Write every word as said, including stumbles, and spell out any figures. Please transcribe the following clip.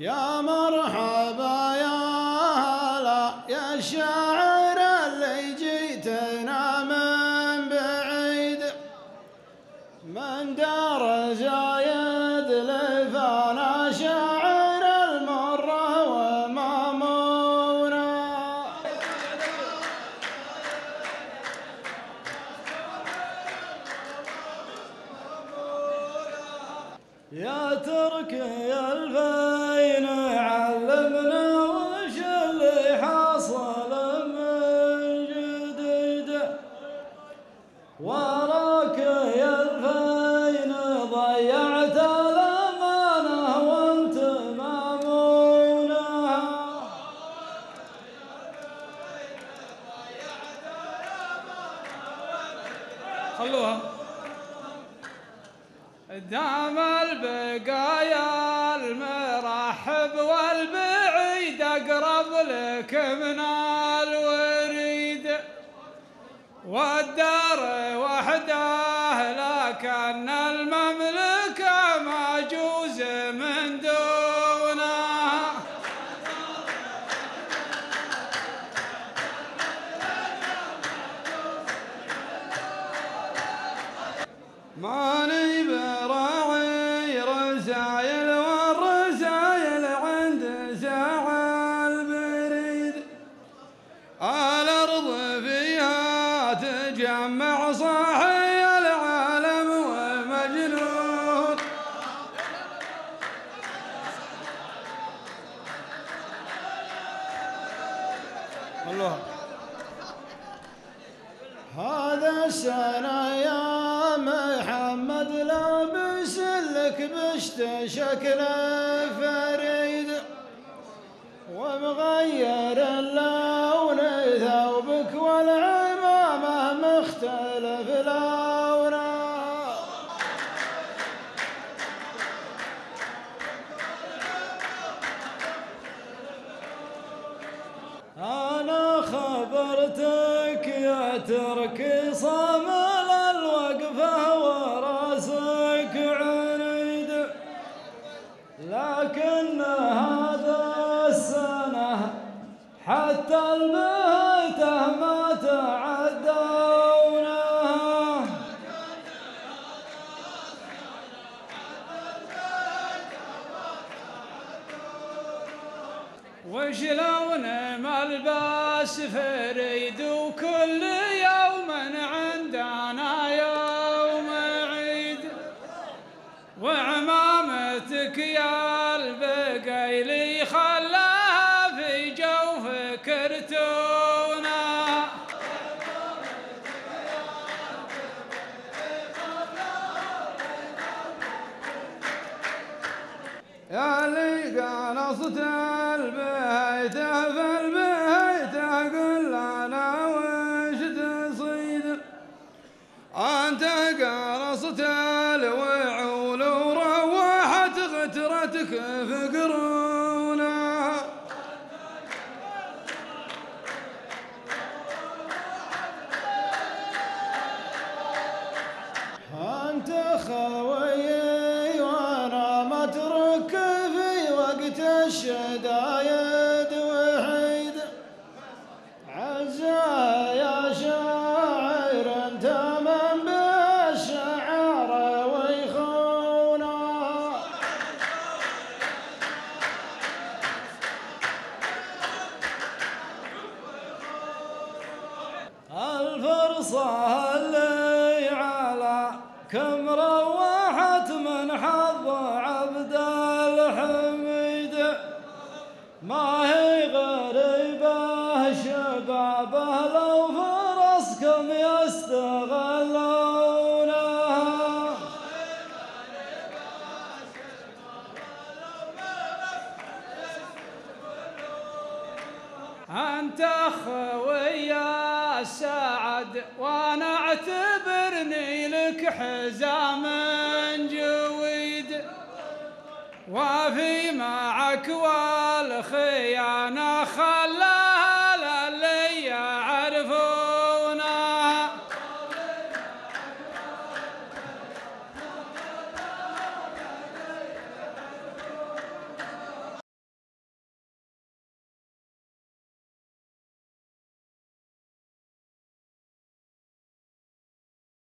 يا مرحبا يا هلا يا الشاعر اللي جيتنا من بعيد، من دار زايد لفانا شاعر المرة ومامونا. يا تركي الفين علمنا وش اللي حصل من جديد، وراك يا الفين ضيعت الأمانة وانت مامونة. خلوها دام البقايا المرحب والبعيد اقرب لك من الوريد، والدار وحده لكن المملكة ماجوز من دونها. ماني براعي رسايل والرسايل عند ساعة البريد، الأرض فيها تجمع صاحي العالم ومجنون. الله هذا السنة يا محمد لابس لك بشت شكل فريد، ومغير اللون ثوبك والعمامة مختلف لونه. أنا خبرتك يا تركي صامل الوقفة وراسك عنيد، لكن هذا السنة حتى البيته ما تعدونه. وش لون ملبس فريد وكل يوم عندنا يوم عيد، وعمامتك يا البقيلي خلاها في جوف كرتونة. يا اللي قنصت البيت في البيت قل انا وش تصيد، انت قنصت الوعول وروحت غترتك في قرونها. انت خويي وانا مترك في وقت الشدايد وحيد، عزا يا شاعر انت من بالشعر ويخونا. الفرصة اللي على كم روحت من حظ عبد الحميد، ما هي غريبة شبابه لو فرصكم يستغلونها. أنت خوي سعد وانا اعتبرني لك حزام جويد، وفي معك والخيانة